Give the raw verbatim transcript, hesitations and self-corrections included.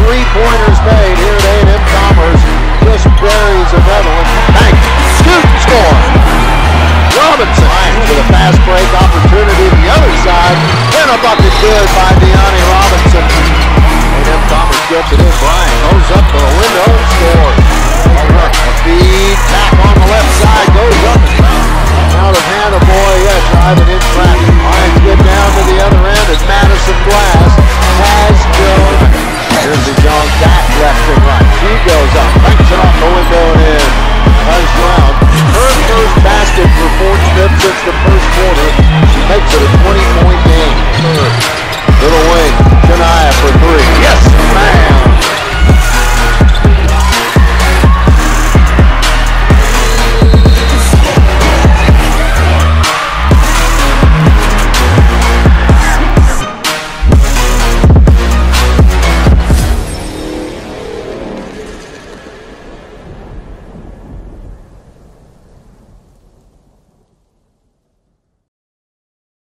three-pointers made here at A and M-Commerce. Just buries another one. Bang! Scoot and score! Robinson with a fast break opportunity to the other side. And a bucket good by Deani Robinson. A and M-Commerce gets it in. Bryant goes up to the window and scores. A feed